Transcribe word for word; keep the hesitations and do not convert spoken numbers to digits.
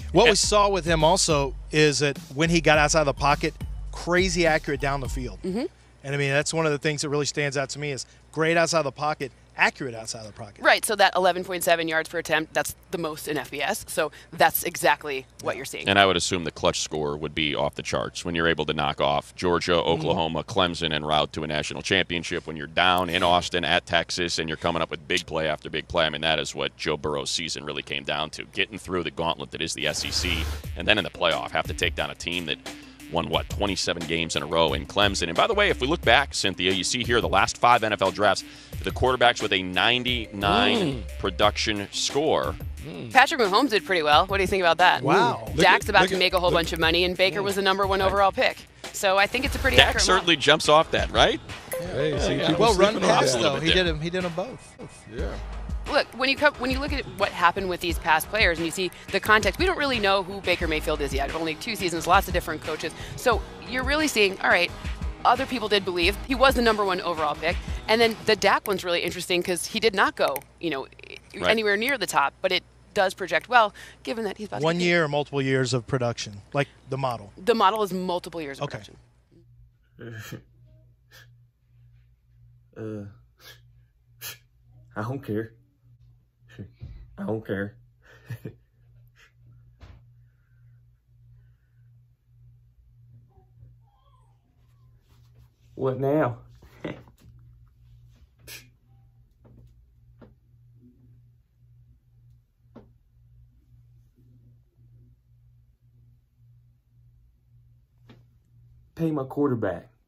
What we saw with him also is that when he got outside the pocket, crazy accurate down the field. Mm-hmm. And I mean, that's one of the things that really stands out to me is great outside the pocket, accurate outside the pocket. Right, so that eleven point seven yards per attempt, that's the most in F B S. So that's exactly what you're seeing. And I would assume the clutch score would be off the charts when you're able to knock off Georgia, Oklahoma, mm-hmm. Clemson, en route to a national championship. When you're down in Austin at Texas and you're coming up with big play after big play. I mean, that is what Joe Burrow's season really came down to, getting through the gauntlet that is the S E C, and then in the playoff have to take down a team that won, what, twenty-seven games in a row in Clemson. And by the way, if we look back, Cynthia, you see here the last five N F L drafts, the quarterbacks with a ninety-nine mm. production score. Mm. Patrick Mahomes did pretty well. What do you think about that? Wow. Dak's at, about to at, make a whole look, bunch of money, and Baker was the number one overall pick. So I think it's a pretty Dak accurate certainly model. jumps off that, right? Hey, yeah, see, yeah. Well, run pass, on though. bit He there. did, him, he did them both. Yeah. Look, when you come, when you look at what happened with these past players and you see the context, we don't really know who Baker Mayfield is yet. Only two seasons, lots of different coaches. So you're really seeing, all right, other people did believe he was the number one overall pick. And then the Dak one's really interesting because he did not go, you know, right. anywhere near the top, but it does project well, given that he's about One to year or multiple years of production, like the model. The model is multiple years of okay. production. uh, I don't care. I don't care. What now? Pay my quarterback.